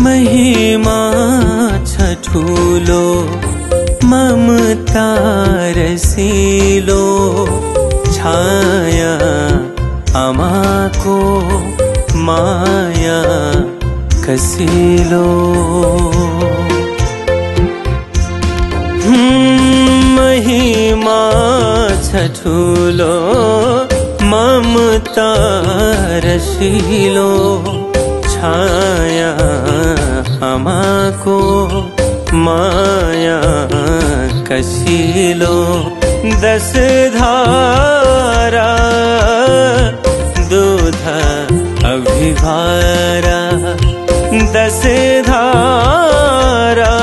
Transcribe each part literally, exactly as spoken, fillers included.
महिमा छ ठुलो ममता रसिलो छाया आमाको माया कसिलो महिमा छ ठुलो ममता रसिलो छाया आमाको माया कसिलो दस धारा दूध अभिभारा दस धारा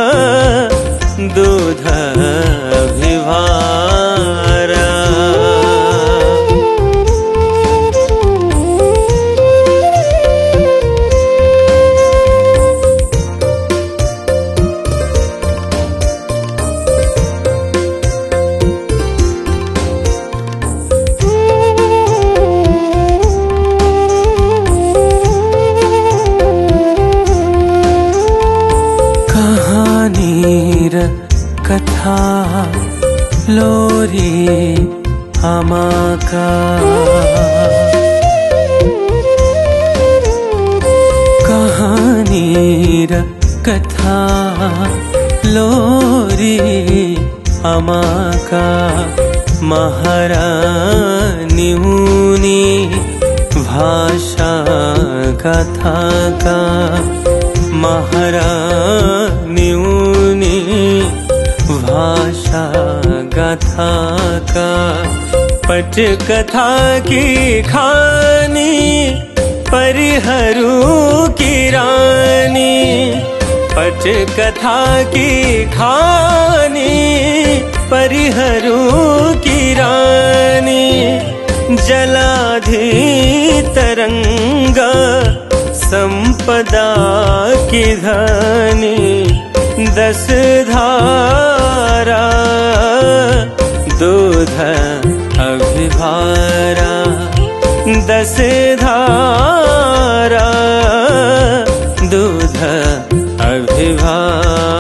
दूध अभिभारा। कथा लोरी आमाका कहानी र कथा लोरी आमाका महारानी उनी भाषा कथा का महारानी उनी भाषा गाथा का पट कथा की खानी परिहरू की रानी पट कथा की खानी परिहरू की रानी जलाधि तरंग संपदा की धनी दस धारा दूध अभिभारा दस धारा दूध अभिभारा।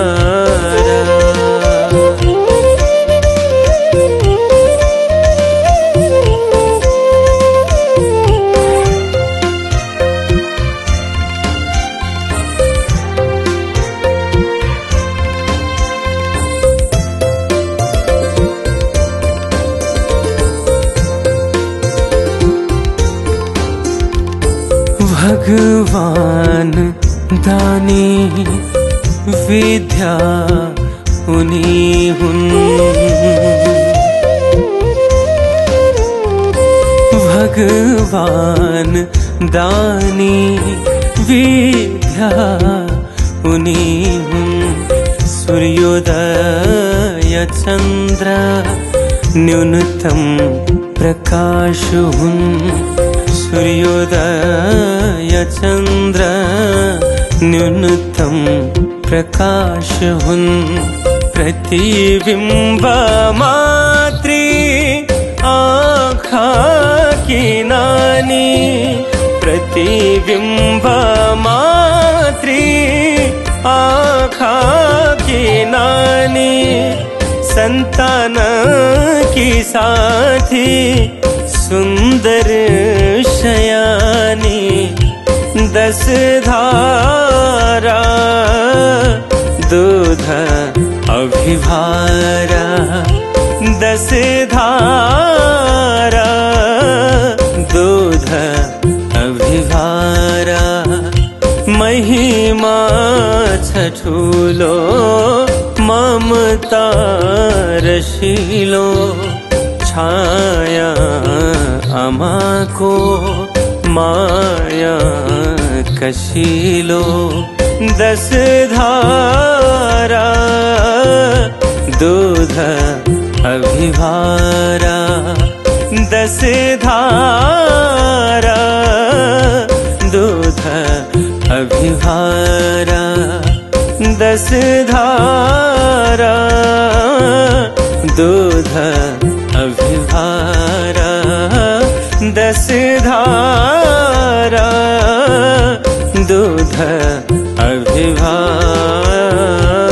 भगवान दानी विद्या उनी हुन भगवान दानी विद्या उनी हुन सूर्योदय चंद्र न्यूनतम प्रकाश हुन सूर्योदय चंद्र न्यूनतम प्रकाश हुन प्रतिबिंब मात्री आँखा की नानी प्रतिबिंब मात्री आँखा की नानी संतान की साथी सुंदर शयानी दस धारा दूध अभिभारा दस धारा दूध अभिभारा महिमा छ ठुलो ममता रसिलो छाया आमाको माया कसिलो दस धारा दूध अभिभारा दस धारा दूध अभिभारा दस धारा दूध अभिभारा दस धारा दूध अभिभाषा।